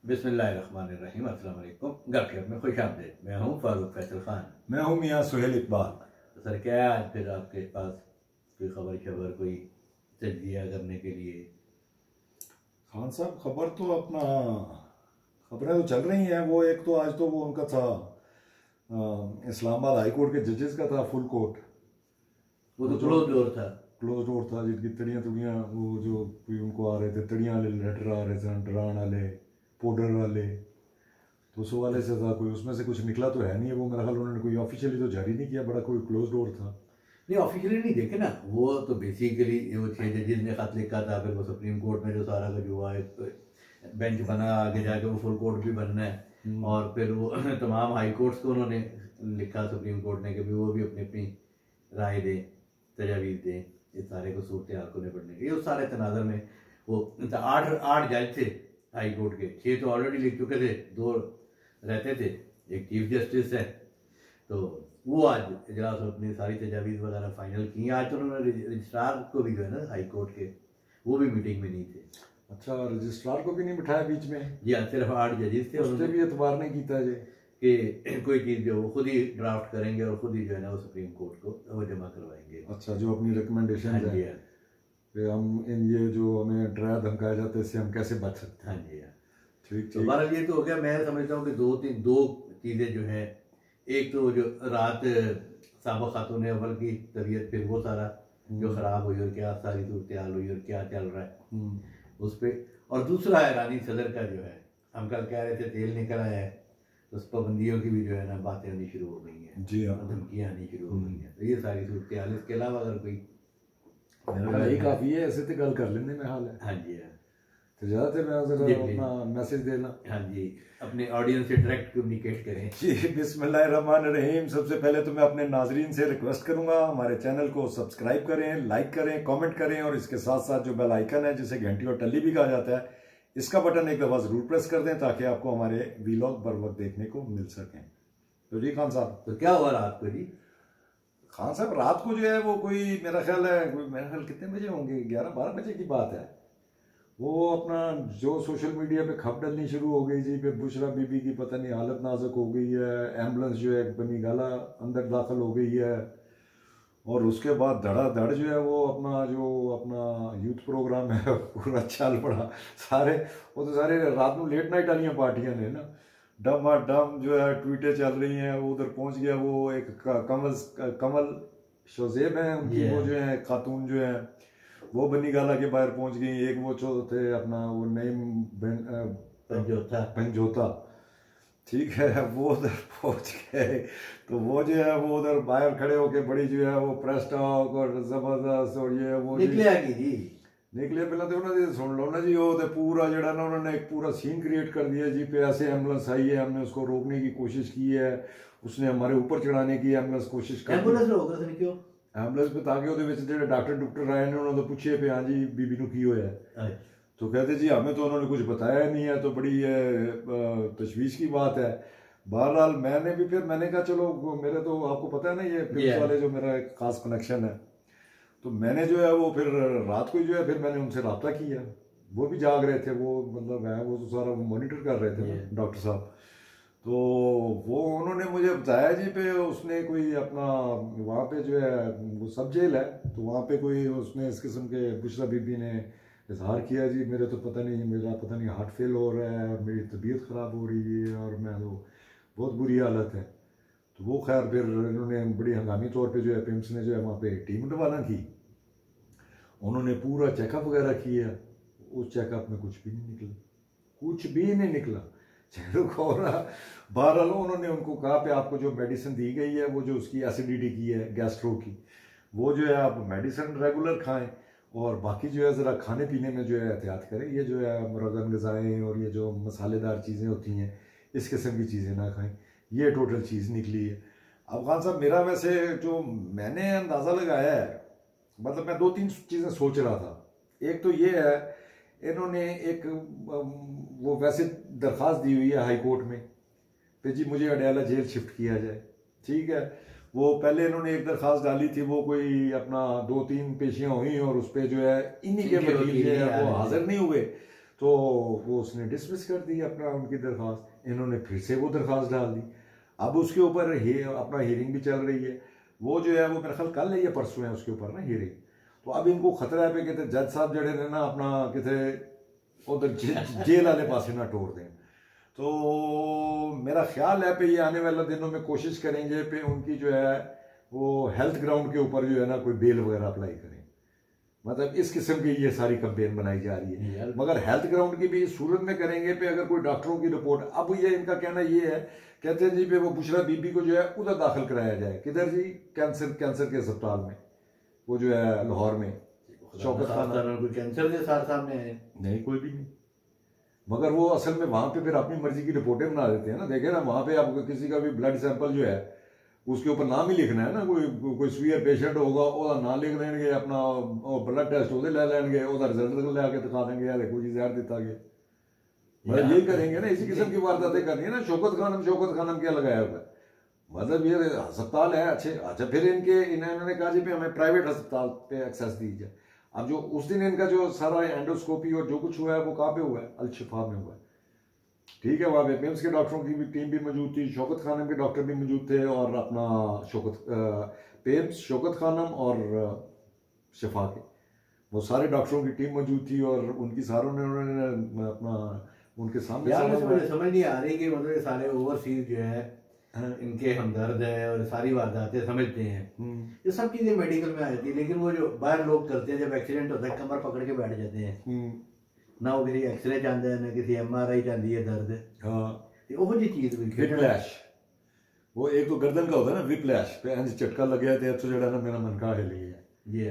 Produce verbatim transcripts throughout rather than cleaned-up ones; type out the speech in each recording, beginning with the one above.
बिस्मिल्लाहिर्रहमानिर्रहीम। अस्सलाम वालेकुम। गप शप में खुश आमदीद। मैं हूँ फारूक फैसल खान। मैं हूँ मियाँ सुहेल इकबाल। तो सर क्या है आज फिर आपके पास कोई खबर खबर कोई तजजिया करने के लिए? खान साहब खबर तो अपना खबरें तो चल रही हैं। वो एक तो आज तो वो उनका था इस्लामाबाद हाई कोर्ट के जजेस का था फुल कोर्ट। वो तो क्लोज डोर था क्लोज डोर था जिनकी तड़ियाँ तड़ियाँ वो जो कोई उनको आ रहे थे, तड़ियाँ वाले लेटर आ रहे थे, डरान वाले, पाउडर वाले, तो उस वाले से था कोई, उसमें से कुछ निकला तो है नहीं। वो मेरा ख्याल उन्होंने कोई ऑफिशियली तो जारी नहीं किया, बड़ा कोई क्लोज डोर था। नहीं, ऑफिशियली नहीं देखे ना। वो तो बेसिकली वो छः जजेस ने खत लिखा था, फिर वो सुप्रीम कोर्ट में जो सारा का जो हुआ एक बेंच बना, आगे जाके वो फुल कोर्ट भी बनना है, और फिर वो तमाम हाई कोर्ट्स को उन्होंने लिखा सुप्रीम कोर्ट ने कि भी वो भी अपनी अपनी राय दें, तजावीज़ दें इस सारे को सूरत हाल को निपटने के। उस सारे तनाज़र में वो आठ आठ जज थे हाई कोर्ट के, छः तो ऑलरेडी लिख चुके थे, दो रहते थे, एक चीफ जस्टिस है। तो वो आज इजलास में अपनी सारी तजावीज़ वगैरह फाइनल की। आज तो उन्होंने रजिस्ट्रार को भी जो है ना हाई कोर्ट के, वो भी मीटिंग में नहीं थे। अच्छा, रजिस्ट्रार को भी नहीं बिठाया बीच में? जी हाँ, सिर्फ आठ जजेस थे। उसने भी एतबार नहीं किया जी कि कोई चीज़ जो वो खुद ही ड्राफ्ट करेंगे और खुद ही जो है ना वो सुप्रीम कोर्ट को वो जमा करवाएंगे। अच्छा, जो अपनी रिकमेंडेशन है कि हम इन ये जो हमें डराया धमकाया जाता है इससे हम कैसे बच सकते हैं। हाँ जी हाँ, ठीक। तो बहरहाल ये तो हो गया। मैं समझता हूँ कि दो तीन दो चीज़ें जो हैं, एक तो जो रात साबा खातून अव्वल की तबीयत, फिर वो सारा जो ख़राब हुई और क्या सारी सूरत हाल हुई और क्या चल रहा है उस पर, और दूसरा है रानी सदर का जो है, हम कल कह रहे थे तेल निकल आया है, तो उस पाबंदियों की भी जो है ना बातें आनी शुरू हो गई हैं। जी हाँ, धमकियाँ आनी शुरू हो गई हैं। तो ये सारी सूरत हाल, इसके अलावा अगर कोई यही काफ़ी है, ऐसे तो गल कर लेने में हाल है। हाँ जी हाँ, तो ज़्यादातर मैं जरा अपना मैसेज देना। हाँ जी, अपने ऑडियंस से डायरेक्ट कम्युनिकेट करें। जी, बिस्मिल्लाहिर्रहमानिर्रहीम। सबसे पहले तो मैं अपने नाजरीन से रिक्वेस्ट करूंगा हमारे चैनल को सब्सक्राइब करें, लाइक करें, कमेंट करें, और इसके साथ साथ जो बेल आइकन है जिसे घंटी और टल्ली भी कहा जाता है, इसका बटन एक दफ़ा ज़रूर प्रेस कर दें ताकि आपको हमारे वीलॉग बर वक्त देखने को मिल सकें। तो जी खान साहब, तो क्या हुआ रात को जी? खान साहब रात को जो है वो कोई मेरा ख्याल है मेरा ख्याल कितने बजे होंगे, ग्यारह बारह बजे की बात है। वो अपना जो सोशल मीडिया पे खबर डलनी शुरू हो गई जी, फिर बुशरा बीबी की पता नहीं हालत नाजुक हो गई है, एम्बुलेंस जो है बनी गाला अंदर दाखिल हो गई है, और उसके बाद धड़ाधड़ जो है वो अपना जो अपना यूथ प्रोग्राम है पूरा चल पड़ा। सारे वो तो सारे रात में लेट नाइट वाली पार्टियां ने ना डम डम जो है ट्वीटें चल रही हैं। वो उधर पहुंच गया, वो एक कमल कमल शोजेब है उनकी, वो जो है खातून जो है वो बनी गाला के बाहर पहुंच गई। एक वो जो थे अपना वो नईम पंजोता पंजोता ठीक है, वो उधर पहुंच गए। तो वो जो है वो उधर बाहर खड़े होके बड़ी जो है वो प्रेस टॉक और जबरदस्त और ये वो निकले आगे जी निकले पहले तो उन्होंने सुन लो ना जी, वो तो पूरा जड़ा ना उन्होंने एक पूरा सीन क्रिएट कर दिया जी। पे ऐसे एम्बुलेंस आई है, हमने उसको रोकने की कोशिश की है, उसने हमारे ऊपर चढ़ाने की एम्बुलेंस कोशिश कर एम्बुलेंस रोक रहे थे क्यों? एम्बुलेंस पे ताकि ਉਹਦੇ ਵਿੱਚ ਜਿਹੜੇ डॉक्टर डॉक्टर आए ने उन्होंने पूछे पे हाँ जी बीबी ਨੂੰ ਕੀ ਹੋਇਆ है, तो कहते जी हमें तो उन्होंने कुछ बताया नहीं है, तो बड़ी तशवीश की बात है। बहरहाल मैंने भी फिर मैंने कहा चलो, मेरे तो आपको पता है ना ये पुलिस वाले जो मेरा एक खास कनेक्शन है, तो मैंने जो है वो फिर रात को जो है फिर मैंने उनसे रब्ता किया। वो भी जाग रहे थे, वो मतलब है वो तो सारा मॉनिटर कर रहे थे डॉक्टर साहब। तो वो उन्होंने मुझे बताया जी पे उसने कोई अपना वहाँ पे जो है वो सब जेल है, तो वहाँ पे कोई उसने इस किस्म के बुशरा बीबी ने इजहार किया जी मेरे तो पता नहीं मेरा पता नहीं हार्ट फेल हो रहा है और मेरी तबीयत ख़राब हो रही है और मैं तो बहुत बुरी हालत है। तो वो खैर फिर इन्होंने बड़ी हंगामी तौर पे जो है पिम्स ने जो है वहाँ पे टीम रवाना की, उन्होंने पूरा चेकअप वगैरह किया। उस चेकअप में कुछ भी नहीं निकला, कुछ भी नहीं निकला। चलो खोरा बहरहाल उन्होंने उनको कहा पे आपको जो मेडिसिन दी गई है वो जो उसकी एसिडिटी की है, गैस्ट्रो की, वो जो है आप मेडिसिन रेगुलर खाएं, और बाकी जो है ज़रा खाने पीने में जो है एहतियात करें। ये जो है मुरगन ग़िज़ाएँ और ये जो मसालेदार चीज़ें होती हैं इस किस्म की चीज़ें ना खाएं। ये टोटल चीज़ निकली है। अब खान साहब मेरा वैसे जो मैंने अंदाज़ा लगाया है, मतलब मैं दो तीन चीज़ें सोच रहा था। एक तो ये है इन्होंने एक वो वैसे दरख्वास्त दी हुई है हाई कोर्ट में कि जी मुझे अडयाला जेल शिफ्ट किया जाए, ठीक है। वो पहले इन्होंने एक दरख्वास्त डाली थी, वो कोई अपना दो तीन पेशियां हुई और उस पर जो है इन्हीं के वकील जो है वो हाजिर नहीं हुए, तो वो उसने डिसमिस कर दी अपना उनकी दरख्वास्त। इन्होंने फिर से वो दरख्वास्त डाल दी। अब उसके ऊपर ही अपना हियरिंग भी चल रही है। वो जो है वो मेरा ख्याल कल है या परसों है उसके ऊपर ना हियरिंग। तो अब इनको खतरा है पे कहते जज साहब जड़े ने ना अपना कितने उधर जेल वाले पासे ना तोड़ दें। तो मेरा ख्याल है पे ये आने वाले दिनों में कोशिश करेंगे पे उनकी जो है वो हेल्थ ग्राउंड के ऊपर जो है ना कोई बेल वगैरह अप्लाई करें। मतलब इस किस्म की ये सारी कंपेन बनाई जा रही है। मगर हेल्थ ग्राउंड की भी सूरत में करेंगे पे अगर कोई डॉक्टरों की रिपोर्ट, अब ये इनका कहना ये है, कहते हैं जी पे वो बुशरा बीबी को जो है उधर दाखिल कराया जाए। किधर जी? कैंसर कैंसर के अस्पताल में, वो जो है लाहौर में। शौकत खान कोई कैंसर के साथ सामने है नहीं, कोई भी नहीं। मगर वो असल में वहां पे फिर अपनी मर्जी की रिपोर्टें बना देते हैं ना। देखे ना वहां पे आपको किसी का भी ब्लड सैंपल जो है उसके ऊपर नाम ही लिखना है ना। कोई कोई सीवियर पेशेंट होगा ओदा नाम लिख लेंगे, अपना ब्लड टेस्ट वो ले लेंगे, ओदा रिजल्ट ले आके दिखा देंगे, यार देखो जी जहर दिता गया। मतलब यही करेंगे ना, इसी किस्म की वारदातें करनी है ना। शौकत खानम शौकत खानम क्या लगाया हुआ है? मतलब ये अस्पताल है अच्छे। अच्छा फिर इनके इन्होंने कहा जी पे हमें प्राइवेट अस्पताल पे एक्सेस दीजिए। अब जो उस दिन इनका जो सारा एंडोस्कोपी और जो कुछ हुआ है वो कहाँ पे हुआ है? अल शिफा में हुआ है। ठीक है, वहाँ पे पेम्स के डॉक्टरों की भी टीम भी मौजूद थी, शौकत खानम के डॉक्टर भी मौजूद थे और अपना शौकत पेम्स शौकत खानम और शिफा के वो सारे डॉक्टरों की टीम मौजूद थी और उनकी सारों ने उन्होंने अपना उनके सामने यार मुझे समझ नहीं आ रही कि मतलब ये सारे ओवरसीज जो है इनके हमदर्द है और सारी वारदातें समझते हैं, ये सब चीजें मेडिकल में आ जाती है। लेकिन वो जो बाहर लोग करते हैं जब एक्सीडेंट होता है कमर पकड़ के बैठ जाते हैं, ना वो किसी एक्सरे चाहते हैं ना किसी एम आर आई चाहती है दर्द। हाँ वो जी चीज विप्लैश, वो एक तो गर्दन का होता है ना विप्लैश पे इंज झटका लग गया तो जो ना मेरा मन का हिल गया ये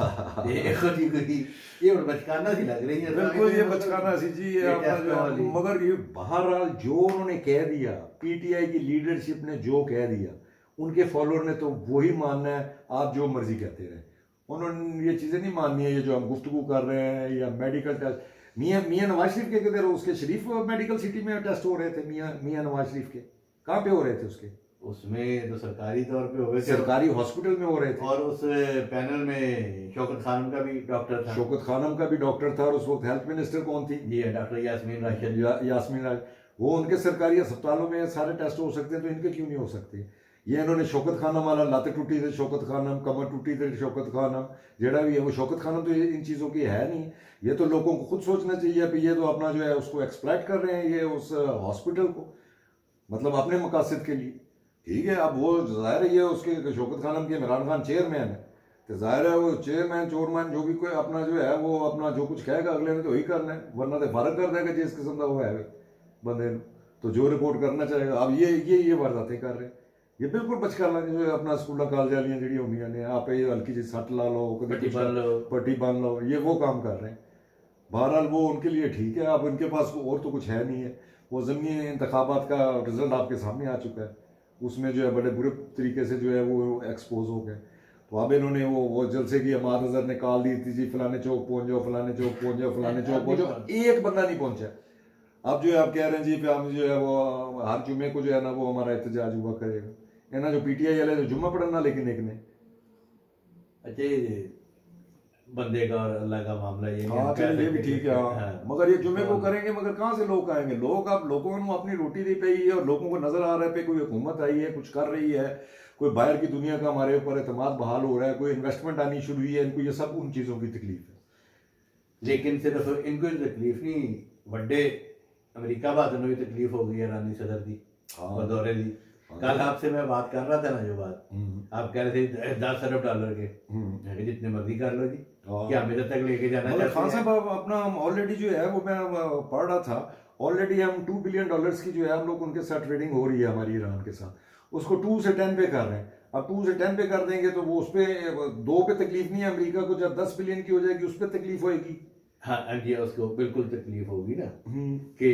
ये खुदी खुदी ये बचकाना सी लग रही है। बिल्कुल ये बचकाना सी जी ये मगर ये बहरहाल जो उन्होंने कह दिया, पीटीआई की लीडरशिप ने जो कह दिया, उनके फॉलोअर ने तो वही मानना है। आप जो मर्जी कहते रहे, उन्होंने ये चीजें नहीं माननी है। ये जो हम गुफ्तगू कर रहे हैं या मेडिकल टेस्ट, मियाँ मियाँ नवाज शरीफ के किधर उसके शरीफ मेडिकल सिटी में टेस्ट हो रहे थे। मियाँ मियाँ नवाज शरीफ के कहाँ पे हो रहे थे? उसके उसमें तो सरकारी तौर पे हो गए थे, सरकारी हॉस्पिटल में हो रहे थे। और उस पैनल में शौकत खानम का भी डॉक्टर था। शौकत खानम का भी डॉक्टर था और उस वक्त हेल्थ मिनिस्टर कौन थी? जी डॉक्टर यास्मीन राशिद। या, यास्मीन राशिद। वो उनके सरकारी अस्पतालों में सारे टेस्ट हो सकते हैं तो इनके क्यों नहीं हो सकते? ये इन्होंने शौकत खानम वाला लाते टूटी थे शौकत खानम, कमर टूटी थे शौकत खानम, जेड़ा भी है वो शौकत खानम तो इन चीज़ों की है नहीं। ये तो लोगों को खुद सोचना चाहिए कि ये तो अपना जो है उसको एक्सप्लॉइट कर रहे हैं ये उस हॉस्पिटल को, मतलब अपने मकासद के लिए। ठीक है, अब वो जाहिर है ये उसके शौकत खानम के इमरान खान चेयरमैन है तो जाहिर है वो चेयरमैन चोरमैन जो भी कोई अपना जो है वो अपना जो कुछ कहेगा अगले ने तो वही करना है, वरना तो फर्क कर देगा जिस किस्म का वो है बंदे तो जो रिपोर्ट करना चाहेगा। अब ये ये ये वारदातें कर रहे हैं, ये बिल्कुल बचकाना जो है अपना स्कूल कॉलेज वालियाँ जी होंगी ने आप ये हल्की चीज सट ला लो, पट्टी बांध लो पट्टी बांध लो, ये वो काम कर रहे हैं। बहरहाल वो उनके लिए ठीक है। अब उनके पास और तो कुछ है नहीं है। वो ज़मीनी इंतखाबात का रिजल्ट आपके सामने आ चुका है, उसमें जो है बड़े बुरे तरीके से जो है वो एक्सपोज हो गए। तो अब इन्होंने वो वो जलसे की अमाद नजर ने कॉल दी थी जी फलाने चौक पहुंच जाओ, फलाने चौक पहुंच जाओ, फलाने चौक पहुंच जाओ, एक बंदा नहीं पहुंचा। अब जो है आप कह रहे हैं जी पे हम जो है वो हर जुम्मे को जो है ना वो हमारा एहतजाज हुआ करेगा। है ना जो पीटीआई वाले जो जुम्मा पढ़ना लेकिन एक ने अच्छा बंदे का और अल्लाह का मामला ये हाँ चलिए ये भी ठीक है। हाँ मगर ये जुम्मे को करेंगे मगर कहाँ से लोग आएंगे? लोग अब लोगों को अपनी रोटी नहीं पाई है और लोगों को नजर आ रहा है पे कोई हुकूमत आई है कुछ कर रही है, कोई बाहर की दुनिया का हमारे ऊपर एतमाद बहाल हो रहा है, कोई इन्वेस्टमेंट आनी शुरू हुई है, इनको ये सब उन चीजों की तकलीफ है। लेकिन सिर्फ इनको तकलीफ नहीं, बड़े अमेरिका बाद भी तकलीफ हो गई है रानी सदर की दौरे की। कल आपसे मैं बात कर रहा था ना जो बात आप कह रहे थे दस अरब डॉलर के जितने मर्जी कर लो जी क्या मेरे तक लेके जाना चाहते हैं? खान साहब अपना ऑलरेडी जो है वो मैं पढ़ रहा था, ऑलरेडी हम टू बिलियन डॉलर्स की जो है हम लोग उनके साथ ट्रेडिंग हो रही है हमारी ईरान के साथ, उसको टू से टेन पे कर रहे हैं। अब टू से टेन पे कर देंगे तो वो उस पर दो पे तकलीफ नहीं है, अमेरिका को जब दस बिलियन की हो जाएगी उस पर तकलीफ होगी। हाँ जी उसको बिल्कुल तकलीफ होगी ना कि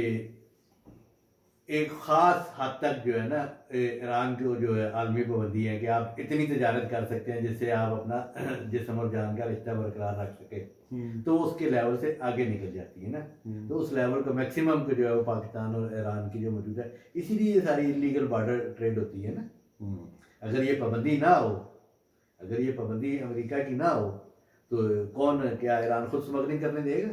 एक खास हद तक जो है ना ईरान को जो है आलमी पाबंदी है कि आप इतनी तजारत कर सकते हैं जिससे आप अपना जिस्म और जान का रिश्ता बरकरार रख सके, तो उसके लेवल से आगे निकल जाती है ना। तो उस लेवल का मैक्सिमम को जो है वो पाकिस्तान और ईरान की जो मौजूद है, इसीलिए ये सारी इलीगल बॉर्डर ट्रेड होती है ना। अगर ये पाबंदी ना हो, अगर ये पाबंदी अमेरिका की ना हो तो कौन क्या ईरान खुद स्मगलिंग करने देगा?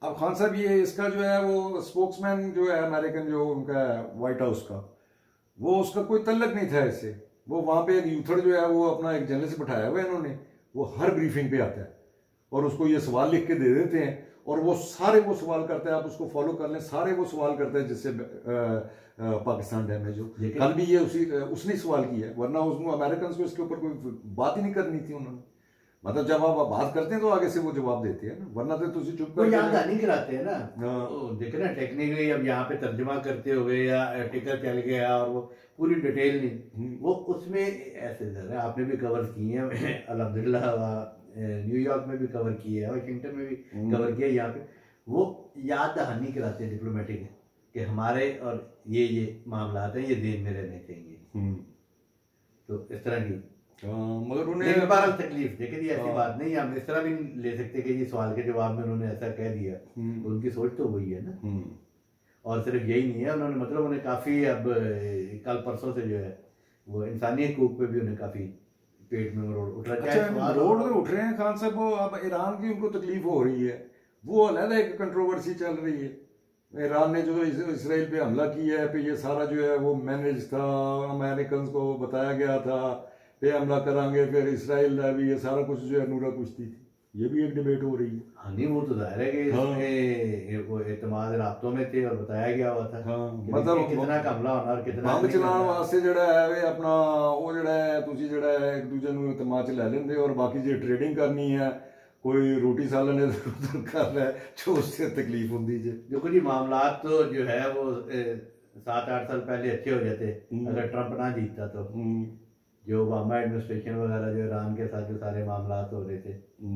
अब खान साहब ये इसका जो है वो स्पोक्समैन जो है अमेरिकन जो उनका व्हाइट हाउस का, वो उसका कोई तल्लक नहीं था इससे। वो वहाँ पे एक यूथर जो है वो अपना एक जर्नलिस्ट बिठाया हुआ है इन्होंने, वो हर ब्रीफिंग पे आता है और उसको ये सवाल लिख के दे देते हैं और वो सारे वो सवाल करता है, आप उसको फॉलो कर लें, सारे वो सवाल करते हैं जिससे पाकिस्तान डैमेज हो। कल भी ये उसी उसने सवाल किया है, वरना उसको अमेरिकन को इसके ऊपर कोई बात ही नहीं करनी थी उन्होंने। मतलब जब आप बात करते हैं तो आगे से वो जवाब देते हैं ना, वरना तो तुझे चुप कर याद नहीं कराते हैं ना। देखे ना टेक्निकली अब यहाँ पे तर्जुमा करते हुए या आर्टिकल चल गया और वो पूरी डिटेल नहीं, वो उसमें ऐसे जरा आपने भी कवर किए हैं अल्हम्दुलिल्लाह, न्यूयॉर्क में भी कवर किया है, वाशिंगटन में भी कवर किया है। यहाँ पे वो याद दहानी कराते हैं डिप्लोमेटिक कि हमारे और ये ये मामला हैं, ये दिन में रहने चाहिए। तो इस तरह की मगर उन्हें तकलीफ देखिए जी, ऐसी बात नहीं, हम इस तरह भी ले सकते कि जी सवाल के जवाब में उन्होंने ऐसा कह दिया, उनकी सोच तो वही है ना। और सिर्फ यही नहीं है, उन्होंने मतलब उन्हें काफी अब कल परसों से जो है वो इंसानी हकूक पे भी उन्हें काफी पेट में रोड उठ रहा है। अच्छा, रोड में उठ रहे हैं खान साहब, वो अब ईरान की उनको तकलीफ हो रही है, वो अलग एक कंट्रोवर्सी चल रही है। ईरान ने जो इसराइल पे हमला किया है, पे ये सारा जो है वो मैनेज था, अमेरिकन को बताया गया था पे हमला करांगे, फिर इसराइल ने भी ये सारा कुछ जो है नूरा कुश्ती थी, ये भी एक डिबेट हो रही है। हाँ नहीं, वो तो जाहिर है कि हाँ। इसमें वो एतमाद राब्तों में थे और बताया गया हुआ था। हाँ, मतलब कितना हमला होना और कितना बंब चलाने वास्ते जड़ा है वे अपना वो जड़ा है तुसी जड़ा है एक दूजे ਨੂੰ एतमाद च ले लेंदे और बाकी जो ट्रेडिंग करनी है, कोई रोटी सालन इधर उधर कर रहा है, जो उससे तकलीफ होती है। देखो जी, मामला तो जो है वो सात आठ साल पहले अच्छे हो जाते अगर ट्रंप ना जीतता तो। जो ओबामा एडमिनिस्ट्रेशन वगैरह जो ईरान के साथ जो सारे मामला हो रहे थे,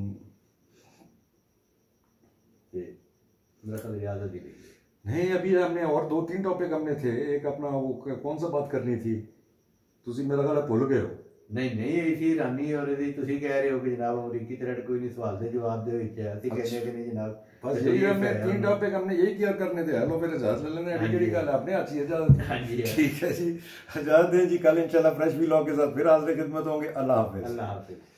मेरा ख्याल याद है नहीं। अभी हमने और दो तीन टॉपिक हमने थे, एक अपना वो कौन सा बात करनी थी, तुसी मेरा ख्याल भूल गए हो। नहीं नहीं, इसी ईरानी और इसी तुसी कह रहे हो कि जनाब अमरीकी थ्रेड कोई नहीं सवाल दे जवाब दे विच है, ਅਸੀਂ कहने कि नहीं जनाब। बस यही हमने तीन टॉपिक हमने यही किया करने थे। हेलो फिर इजाजत ले लेने, अभी केड़ी गल आपने अच्छी इजाजत। हां जी ठीक है जी, इजाजत दें जी, कल इंशाल्लाह फ्रेश व्लॉग के साथ फिर हाजिर खिदमत होंगे। अल्लाह हाफिज। अल्लाह हाफिज।